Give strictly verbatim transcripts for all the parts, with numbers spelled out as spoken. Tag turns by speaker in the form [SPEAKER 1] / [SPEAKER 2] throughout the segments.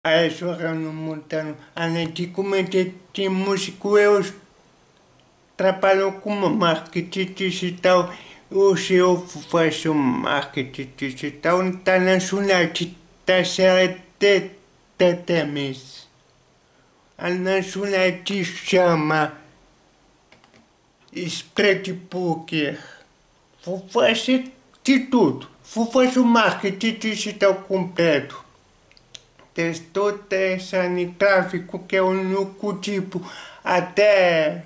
[SPEAKER 1] Adesso erano montano analiticamente tem músico eu trabalho como marketing digital. Hoje eu faço marketing digital internacional da série de T M S. A nacional se chama Spread Poker. Vou fazer de tudo. Vou fazer o marketing digital completo. Testou essa em tráfico que é o único tipo até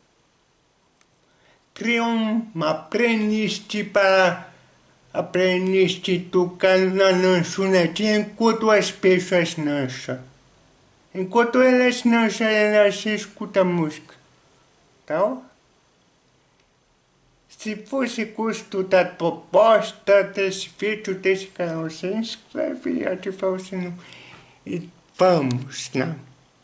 [SPEAKER 1] criar uma playlist para a playlist tocar na lanchonete enquanto as pessoas lancham. Enquanto elas lancham, elas escutam música. Então, se você gostou da proposta desse vídeo, desse canal, se inscreve e ativa o sininho. E vamos lá.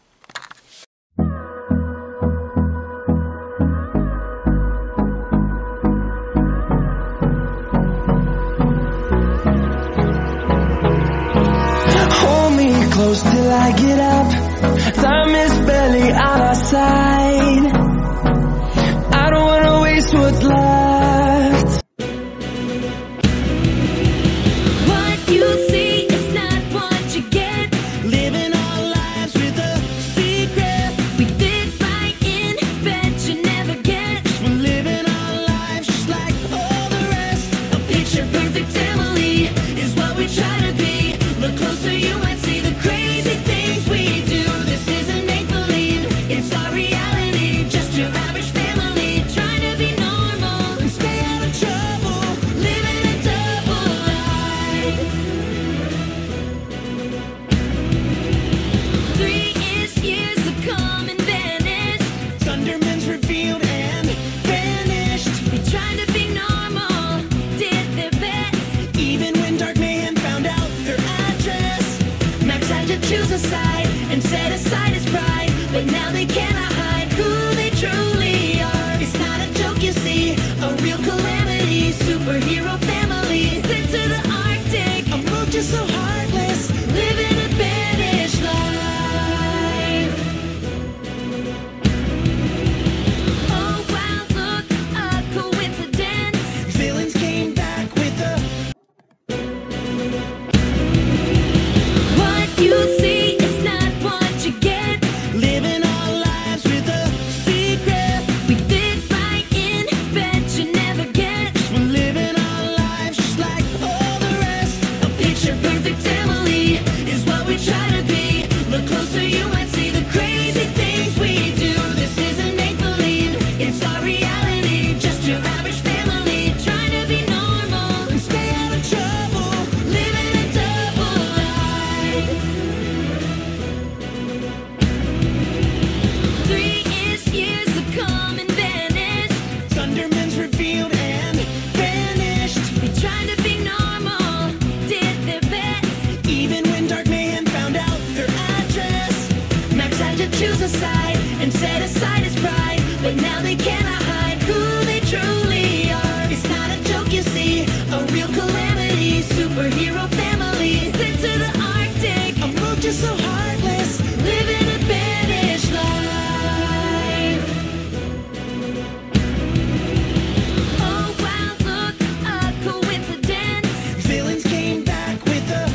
[SPEAKER 2] Hold me close till I get up. Time is barely on our side. I don't wanna waste what's left.
[SPEAKER 3] What you see is not what you get.
[SPEAKER 2] Living our lives with a secret.
[SPEAKER 3] We fit right in, bet you never guess.
[SPEAKER 2] We're living our lives just like all the rest.
[SPEAKER 3] A picture perfect family is what we try to be. Look closer, you might see the crazy things we do. This isn't make believe, it's our reality. Just your average family trying to be normal
[SPEAKER 2] And stay out of trouble.
[SPEAKER 3] living a double life. Three-ish years have come and vanished.
[SPEAKER 2] Thunderman's revealed and vanished.
[SPEAKER 3] They tried to be normal, did their best.
[SPEAKER 2] Even when Dark Mayhem found out their address.
[SPEAKER 3] Max had to choose a side and set aside his pride. But now they cannot hide who they truly are.
[SPEAKER 2] It's not a joke, you see,
[SPEAKER 3] A real calamity, superhero family sent to the Arctic,
[SPEAKER 2] a world just so heartless.
[SPEAKER 3] living a banished life. Oh wow, look, a coincidence.
[SPEAKER 2] Villains came back with a
[SPEAKER 3] What you see is not what you get.
[SPEAKER 2] living our lives with a secret.
[SPEAKER 3] We fit right in, bet you never guess.
[SPEAKER 2] We're living our lives just like all the rest.
[SPEAKER 3] A picture perfect family is what we try to be. Look closer, you might see the crazy things we do. This isn't make believe, it's our reality. Just your average family trying to be normal
[SPEAKER 2] And stay out of trouble.
[SPEAKER 3] living a double life. Three-ish years have come and vanished.
[SPEAKER 2] Thunderman's revealed and vanished.
[SPEAKER 3] They tried to be normal, did their best.
[SPEAKER 2] Even when Dark Mayhem found out their address.
[SPEAKER 3] Max had to choose a side and set aside his pride. But now they cannot hide who they truly are.
[SPEAKER 2] It's not a joke, you see,
[SPEAKER 3] A real calamity, superhero family sent to the Arctic,
[SPEAKER 2] a world just so heartless.
[SPEAKER 3] living a banished life. Oh wow, look, a coincidence.
[SPEAKER 2] Villains came back with a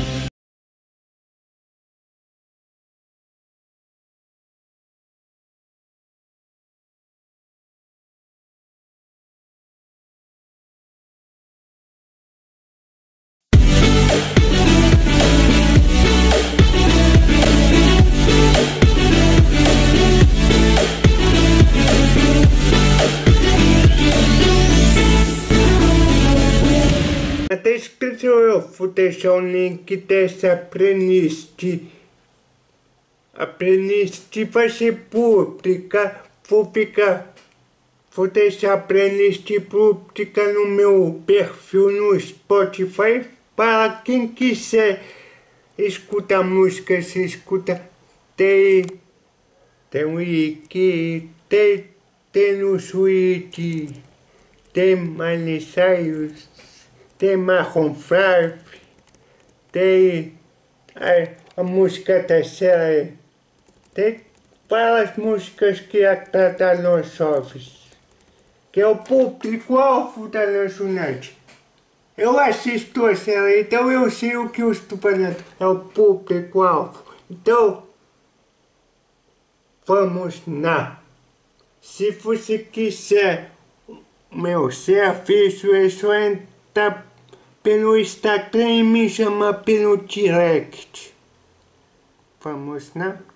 [SPEAKER 1] Na descrição eu vou deixar o link dessa playlist. A playlist vai ser pública. Vou ficar. Vou deixar a playlist pública no meu perfil no Spotify. Para quem quiser escutar música, se escuta. Tem. Tem o Wiki. Tem. Tem no Switch. Tem Miley Cyrus. Tem Maroon five, tem, é, a música da série. Tem várias músicas que agradam os jovens, que é o público-alvo da lanchonete. Eu assisto a série, então eu sei o que eu estou falando. É o público-alvo. Então, vamos lá. Se você quiser meu serviço, é só entrar pelo Instagram e me chamar pelo direct. Vamos lá?